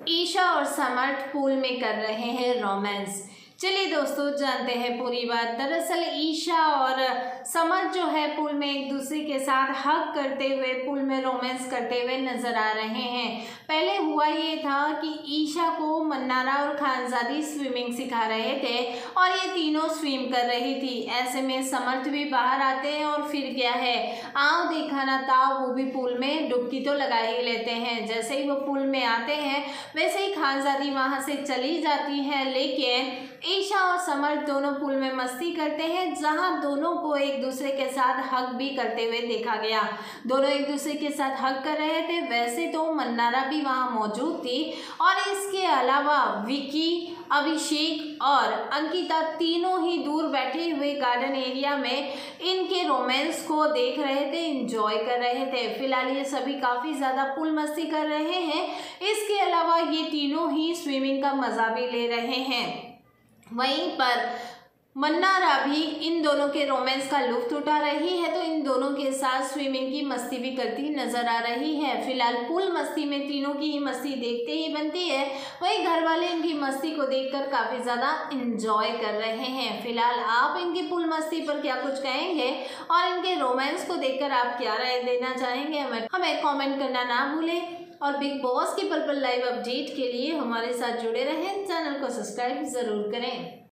ईशा और समर्थ पूल में कर रहे हैं रोमांस। चलिए दोस्तों जानते हैं पूरी बात। दरअसल ईशा और समर्थ जो है पूल में एक दूसरे के साथ हग करते हुए पूल में रोमांस करते हुए नजर आ रहे हैं। पहले हुआ ये था कि ईशा को मन्नारा और खानजादी स्विमिंग सिखा रहे थे और ये तीनों स्विम कर रही थी। ऐसे में समर्थ भी बाहर आते हैं और फिर क्या है, आओ देखा ना ताओ, वो भी पूल में डुबकी तो लगा ही लेते हैं। जैसे ही वो पूल में आते हैं वैसे ही खानजादी वहां से चली जाती है, लेकिन ईशा और समर्थ दोनों पूल में मस्ती करते हैं, जहां दोनों को एक दूसरे के साथ हग भी करते हुए देखा गया। दोनों एक दूसरे के साथ हग कर रहे थे। वैसे तो मन्नारा भी वहां मौजूद थी और इसके अलावा विकी, अभिषेक और अंकिता तीनों ही दूर बैठे हुए गार्डन एरिया में इनके रोमांस को देख रहे थे, एंजॉय कर रहे थे। फिलहाल ये सभी काफ़ी ज़्यादा पूल मस्ती कर रहे हैं। इसके अलावा ये तीनों ही स्विमिंग का मज़ा भी ले रहे हैं। वहीं पर मन्नारा भी इन दोनों के रोमांस का लुत्फ उठा रही है, तो इन दोनों के साथ स्विमिंग की मस्ती भी करती नजर आ रही है। फिलहाल पूल मस्ती में तीनों की ही मस्ती देखते ही बनती है। वहीं घर वाले इनकी मस्ती को देखकर काफ़ी ज़्यादा इंजॉय कर रहे हैं। फिलहाल आप इनकी पूल मस्ती पर क्या कुछ कहेंगे और इनके रोमांस को देखकर आप क्या राय देना चाहेंगे, हमें कॉमेंट करना ना भूलें। और बिग बॉस की पल पल लाइव अपडेट के लिए हमारे साथ जुड़े रहें, चैनल को सब्सक्राइब ज़रूर करें।